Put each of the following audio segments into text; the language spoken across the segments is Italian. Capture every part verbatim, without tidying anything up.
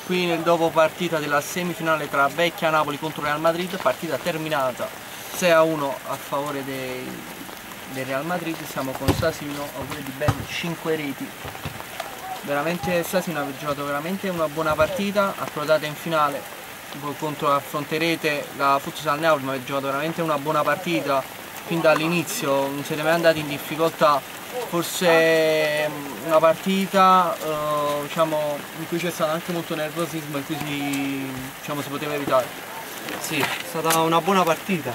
qui nel dopo partita della semifinale tra Vecchia Napoli contro Real Madrid, partita terminata sei a uno a favore dei, del Real Madrid. Siamo con Sasino, autore di ben cinque reti. Veramente Sasino ha giocato veramente una buona partita, approdata in finale contro, affronterete la Futsal Napoli, ma ha giocato veramente una buona partita fin dall'inizio, non siete mai andati in difficoltà. Forse una partita eh, diciamo, in cui c'è stato anche molto nervosismo, in cui si, diciamo, si poteva evitare. Sì, è stata una buona partita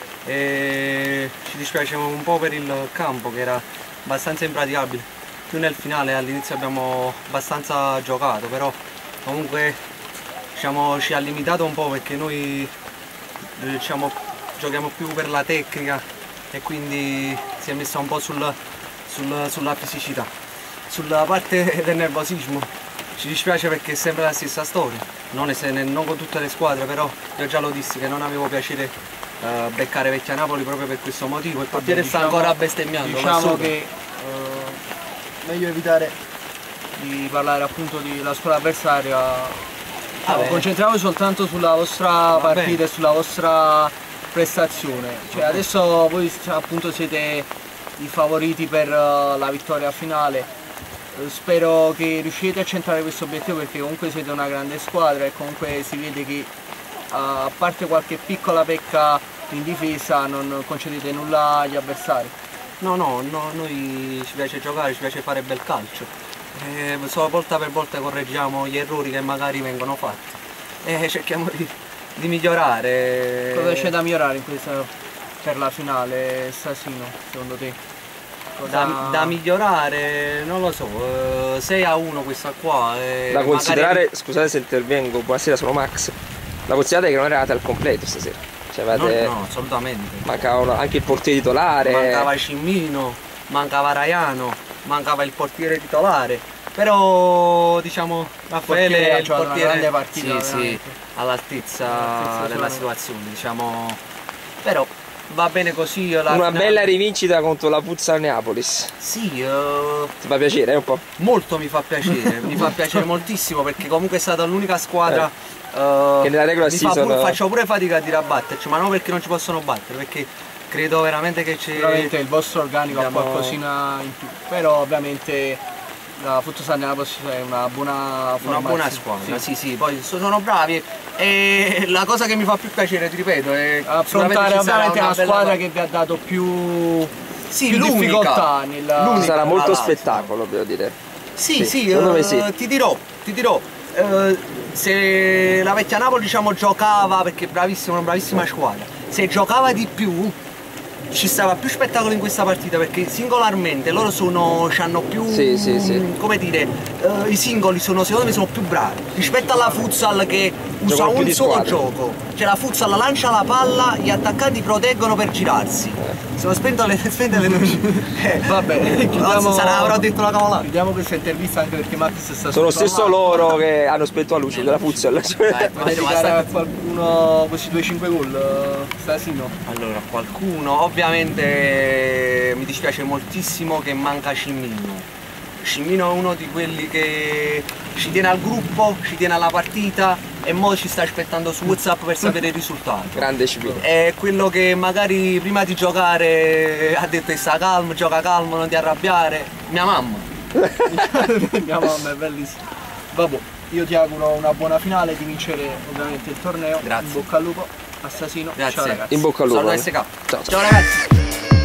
e ci dispiace un po' per il campo che era abbastanza impraticabile. Più nel finale, all'inizio abbiamo abbastanza giocato, però comunque diciamo, ci ha limitato un po' perché noi diciamo, giochiamo più per la tecnica e quindi si è messa un po' sul, sul, sulla fisicità. Sulla parte del nervosismo ci dispiace perché è sempre la stessa storia, non, è, non con tutte le squadre, però io già lo dissi che non avevo piacere uh, beccare Vecchia Napoli proprio per questo motivo. Il portiere diciamo, sta ancora bestemmiando. Diciamo che uh, meglio evitare di parlare appunto della squadra avversaria. Ah, concentravo soltanto sulla vostra partita e sulla vostra prestazione. Cioè, adesso voi appunto siete i favoriti per uh, la vittoria finale. Spero che riusciate a centrare questo obiettivo perché comunque siete una grande squadra e comunque si vede che uh, a parte qualche piccola pecca in difesa non concedete nulla agli avversari. No, no, no, noi ci piace giocare, ci piace fare bel calcio. Eh, solo volta per volta correggiamo gli errori che magari vengono fatti e cerchiamo di, di migliorare. Cosa c'è da migliorare in questa, per la finale, Sasino, secondo te? Da, da migliorare, non lo so, eh, sei a uno questa qua. Eh, da considerare, magari... scusate se intervengo, buonasera, sono Max. Da considerare che non eravate al completo stasera. Cioè, avete... no, no, assolutamente. Mancava anche il portiere titolare. Mancava Cimmino, mancava Raiano, mancava il portiere titolare. Però diciamo Raffaele è il portiere, una grande partita, sì, sì, all'altezza della situazione, diciamo. Però va bene così. La una finale... bella rivincita contro la Futsal Neapolis. Sì, uh... ti fa piacere eh, un po'? Molto mi fa piacere, mi fa piacere moltissimo perché comunque è stata l'unica squadra eh. uh, che nella regola si sono... pure, faccio pure fatica a dire a batterci, ma non perché non ci possono battere, perché credo veramente che c'è. Sicuramente il vostro organico abbiamo... ha qualcosina in più, però ovviamente la Futsal Neapolis è una buona una buona squadra, sì. sì sì, poi sono bravi e la cosa che mi fa più piacere, ti ripeto, è affrontare ovviamente una, una squadra bella... che vi ha dato più, sì, più difficoltà nella... sarà molto spettacolo, devo dire. Sì, sì, sì, uh, sì. ti dirò, ti dirò uh, se la Vecchia Napoli diciamo giocava, perché è bravissima, una bravissima squadra, se giocava di più ci stava più spettacolo in questa partita perché singolarmente loro sono hanno più sì, sì, sì. come dire uh, i singoli sono secondo me sono più bravi rispetto alla Futsal che usa un solo gioco, cioè la Futsal lancia la palla, gli attaccanti proteggono per girarsi, eh. sono spento le, spente le luci eh. Vabbè, chiudiamo, sarà, avrò detto la cavolata. Chiudiamo questa intervista anche perché Max sta sono stesso loro che hanno spento la luce della Futsal. Dai, dedicare a qualcuno questi due cinque gol Stasino? Allora, qualcuno ovviamente mi dispiace moltissimo che manca Cimmino. Cimmino è uno di quelli che ci tiene al gruppo, ci tiene alla partita e mo ci sta aspettando su WhatsApp per sapere il risultato. Grande Cimmino. È quello che magari prima di giocare ha detto sta calmo, gioca calmo, non ti arrabbiare. Mia mamma. Mia mamma è bellissima. Vabbè, io ti auguro una buona finale, di vincere ovviamente il torneo. Grazie. In bocca al lupo, Assassino. Grazie. Ciao ragazzi. In bocca al lupo. Saluto S K. Ciao, ciao. Ciao ragazzi.